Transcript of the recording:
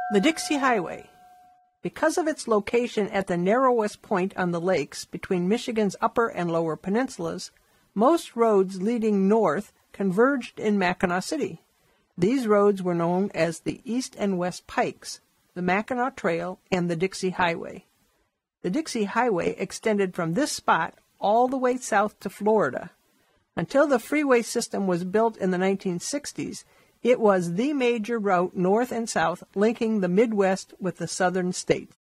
The Dixie Highway. Because of its location at the narrowest point on the lakes between Michigan's upper and lower peninsulas, most roads leading north converged in Mackinaw City. These roads were known as the East and West Pikes, the Mackinaw Trail, and the Dixie Highway. The Dixie Highway extended from this spot all the way south to Florida. Until the freeway system was built in the 1960s, it was the major route north and south linking the Midwest with the southern states.